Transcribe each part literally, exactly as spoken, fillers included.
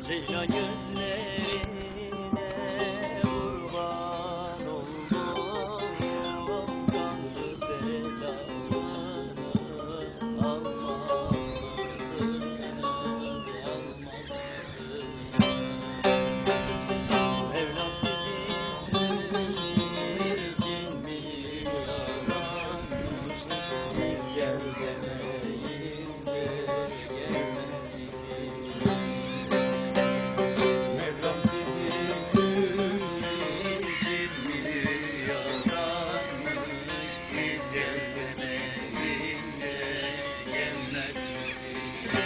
Ceylan gözlerine kurban oldum, kanlı selamını almaz mısın, almaz mısın? Mevlam sizi için mi yaratmış? Siz gel demeyince gelmez misiniz? Mevlam sizi için mi yaratmış? Siz gel demeyince gelmez misiniz?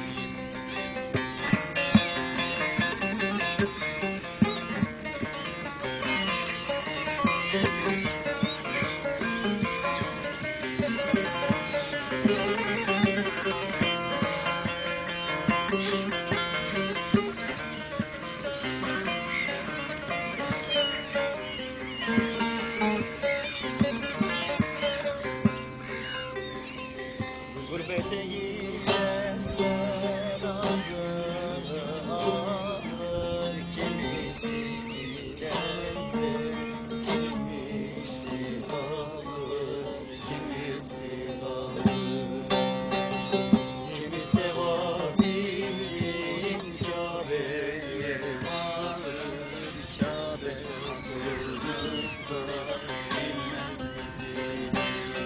Gurbete gidenler ağzını alır, kimisi gidenler, kimisi alır, kimisi alır. Kimi sevap için Kabe'ye varır, Kabe yolunuzda bilmez misiniz?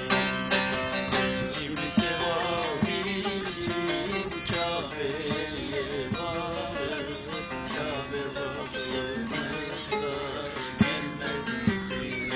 Kimi sevap için Kabe'ye varır, Kabe yolunuzda bilmez misiniz?